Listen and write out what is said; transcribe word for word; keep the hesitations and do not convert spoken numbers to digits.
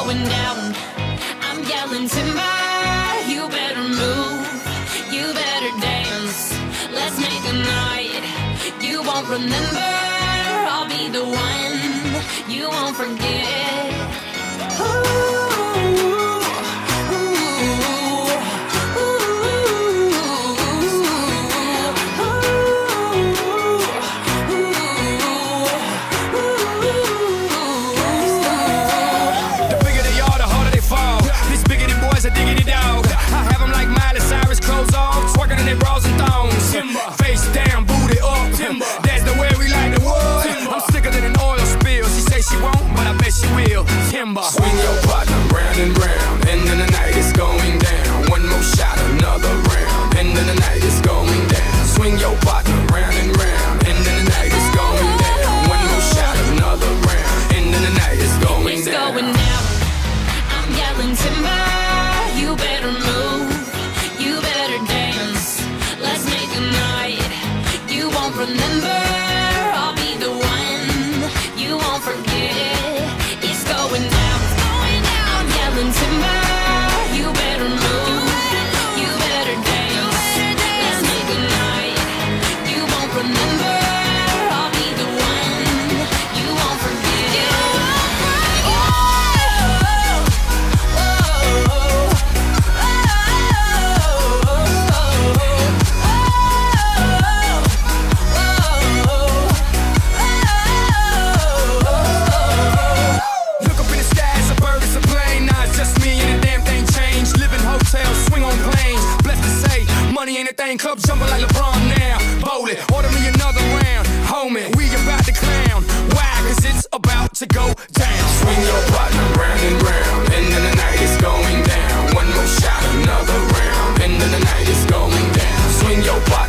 going down. I'm yelling timber, you better move, you better dance. Let's make a night you won't remember. I'll be the one you won't forget. Ooh. Face down, booty up. Timber. That's the way we like the wood. Timber. I'm sicker than an oil spill. She say she won't, but I bet she will. Timber. Swing your partner round and round, and then the night is going down. One more shot, another round, and then the night is going down. Swing your partner round and round, and then the night is going down. One more shot, another round, and then the night is going it's down. It's going down. I'm yelling timber. You better move. You better dance. Let's make a night you won't remember. I'll be the one you won't forget. It's going down. It's going down. I'm yelling timber. You better move. You better dance. Let's make a night you won't remember. I'll be the one you won't forget. Money ain't a thing, club jumping like LeBron now. Bowl it, order me another round. Homie, we about to clown. Why? Cause it's about to go down. Swing your partner round and round, and then the night is going down. One more shot, another round, and then the night is going down. Swing your partner